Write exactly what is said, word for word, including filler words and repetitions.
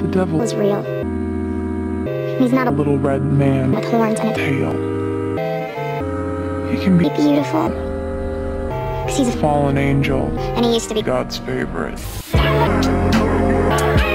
devil is real. He's not a little red man with horns and a tail. He can be beautiful. Because he's a fallen angel and he used to be God's favorite.